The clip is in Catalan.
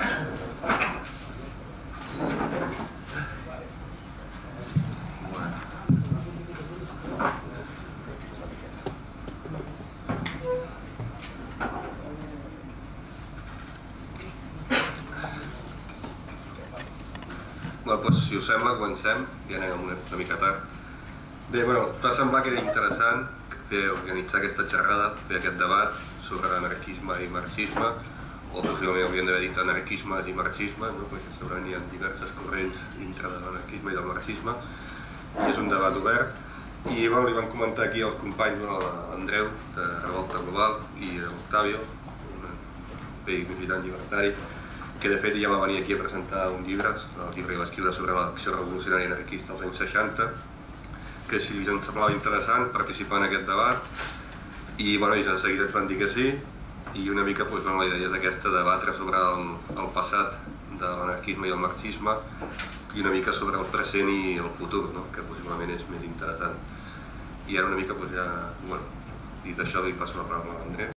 Doncs, si us sembla, comencem, ja anem una mica tard. Bé, va semblar que era interessant organitzar aquesta xerrada, fer aquest debat sobre anarquisme i marxisme, o possiblement hauríem d'haver dit anarquismes i marxisme, perquè segurament hi ha diverses corrents dintre de l'anarquisme i del marxisme, i és un debat obert. I li vam comentar aquí als companys, l'Andreu, de Revolta Global, i l'Octavio, un vell militant llibertari, que de fet ja va venir aquí a presentar un llibre, el llibre que va escriure sobre l'acció revolucionària anarquista als anys 60, que si ens semblava interessant participar en aquest debat, i ells en seguida ens van dir que sí, i una mica la idea és aquesta, debatre sobre el passat de l'anarquisme i el marxisme, i una mica sobre el present i el futur, que possiblement és més interessant. I ara una mica, dit això, li passo la paraula a l'Andreu.